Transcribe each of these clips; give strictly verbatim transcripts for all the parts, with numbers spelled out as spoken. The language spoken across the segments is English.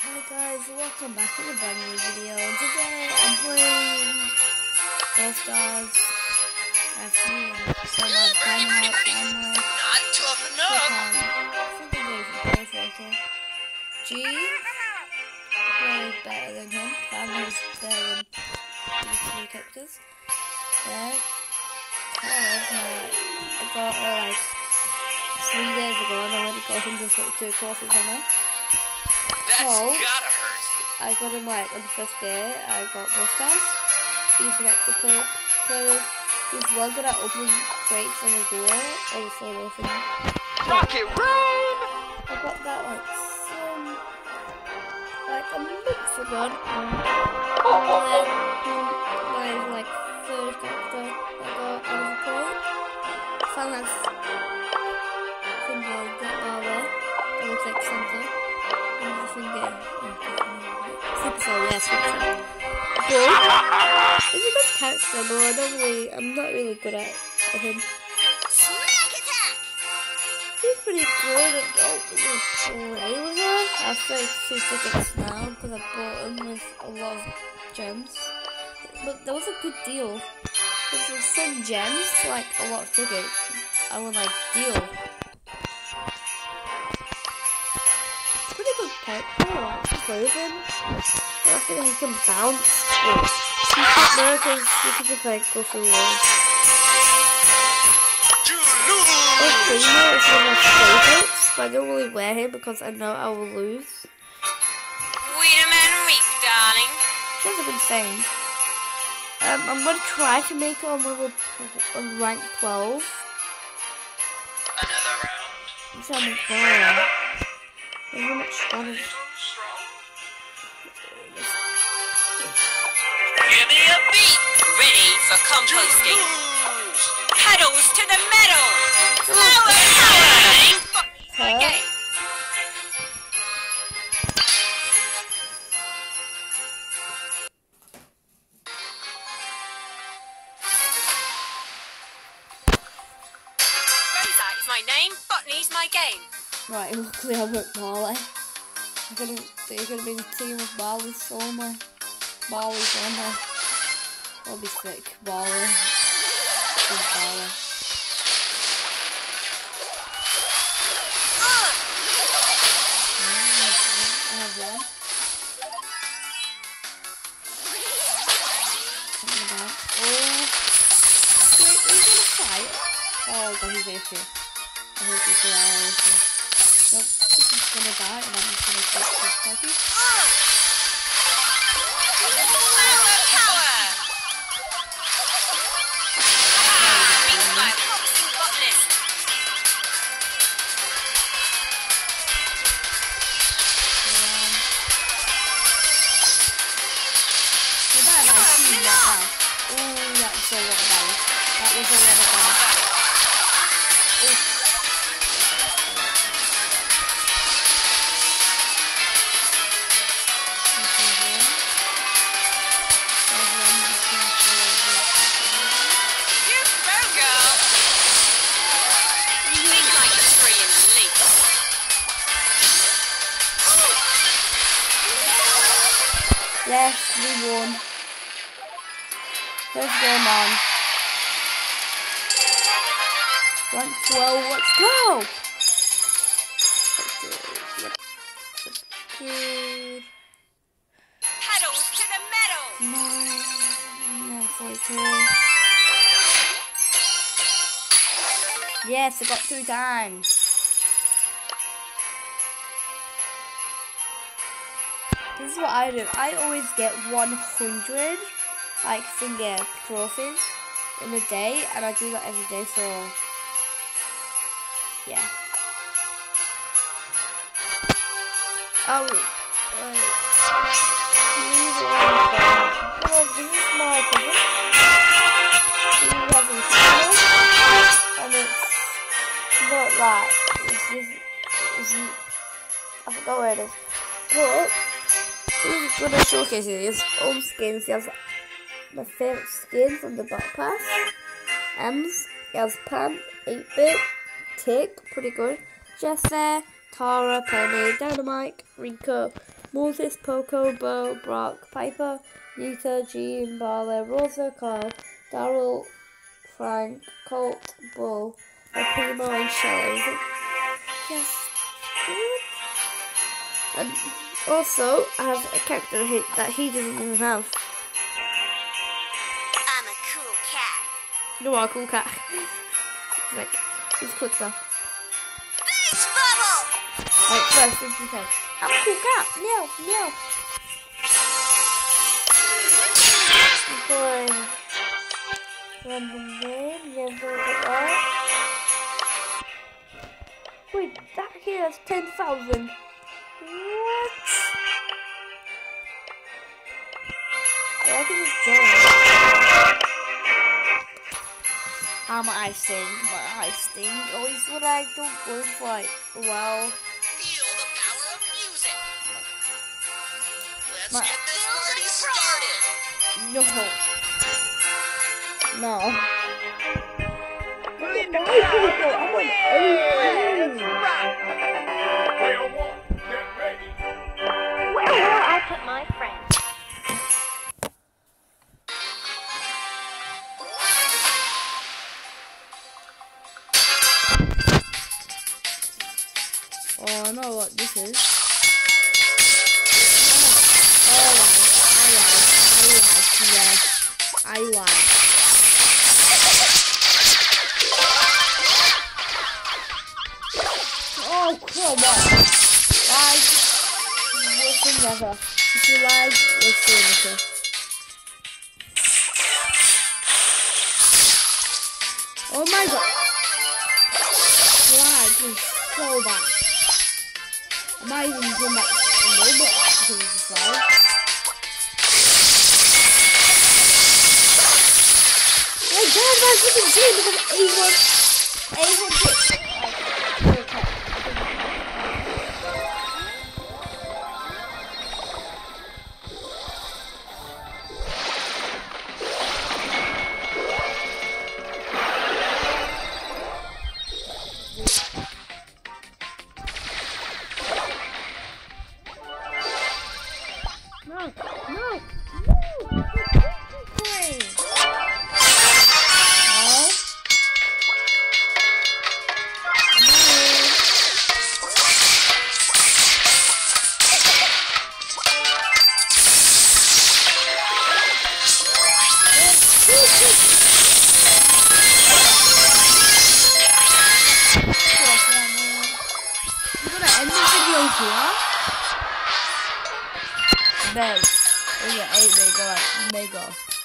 Hi guys, welcome back to a brand new video. And today I'm playing Brawl Stars. I have new so much Dynamite, Dynamite. Not tough enough. I think I'm going to play Photo. G plays better than him. Dynamite is better than these three characters. Yeah. I got her like three days ago and I already got him just like two trophies on her. That's So, gotta hurt. I got him like on the first day. I got Brawl Stars. He's like the play players. He's well good at opening crates on the duo or the solo thing. Rocket Rain! I got that like some like a month ago. And then my like third character I got out of the crate. Found that thing called Get Barber. It looks like Santa. Finger. Supercell, yes, Supercell. But he's a good character, but I don't really, I'm not really good at, at him. Smack attack! He's pretty good. I don't really play with her. I have thirty-two tickets now because I bought him with a lot of gems. But there was a good deal. There was some gems, like a lot of tickets. I was like, deal. I don't like to play with him. I reckon he can bounce. He can no, because he can just like go through walls. Oh, Primo is one of my favourites, but I don't really wear him because I know I will lose. Wait a man weak, darling. That's a good saying. Um, I'm gonna try to make it on level on rank twelve. Another round. I'm trying to make better. How much damage? Give me a beat. Ready for composting. Pedals to the metal. Flower power. Okay. Rosa is my name. Botany's my game. Right, luckily I went Barley. I'm gonna, they're gonna be in a team with Barley somewhere. Barley somewhere. That'll be sick. Barley. Big Barley. I have one. Something about. Oh. Wait, are you gonna fight? Oh god, he's issue. I hope he's alive. Nope, he's just gonna die and I'm just gonna take his party. Flower power. Beat my boxing botanist. Um, so that I see that now. Oh, that was a lot of damage. That was a lot of damage. Oh. Yes, we won. First game on. Rank twelve, let's go! Yep. Good. Pedals to the metal. Nine. No, forty-two. Yes, I got two times. This is what I do. I always get one hundred like finger trophies in a day, and I do that every day. So yeah. Oh, wait. Oh, this is my cousin. He has a channel, and it's not that. It's just, it's, I forgot where it is. But he's going to showcase his own skins. He has my favourite skin from the Battle Pass. Ems. He has Pam, eight bit, Tick, pretty good. Jessie, Tara, Penny, Dynamite, Rico, Moses, Poco, Bo, Brock, Piper, Nita, Jean, Barley, Rosa, Carl, Daryl, Frank, Colt, Bull, Primo, and Shelly. Yes. And also, I have a character he, that he doesn't even have. I'm a cool cat. You are a cool cat. He's like, he's quick though. Base bubble! Alright, first, as you said, I'm a cool cat. Meow, meow. Boy. Random name, never get that. Wait, that here has ten thousand. What? Yeah, I can just join. Ah, my eye sting, my eye sting. Always when I don't go fight. Wow. Feel the power of music. Let's My get this party started. No. No. Look at my people. I'm like, let's rock. Player one, get ready. Where will I put my friend? Oh, I know what this is. Oh, I lied. I lied. I lied. Yes. I lied. Oh, come on. Lies. Worse than never. If you lied, you're still innocent. Oh my god. Lag is so bad. I might even come back a little bit because of the slide. My god, my freaking team because A one, A one hit. No, no, no, okay. No. I'm gonna end this video here. Bang. We got eight mega, like mega.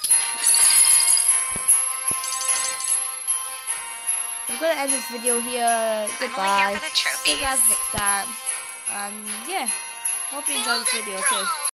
I'm gonna end this video here. Goodbye. I'm only here for the See you guys trophies. next time. And yeah, hope you enjoyed this video too.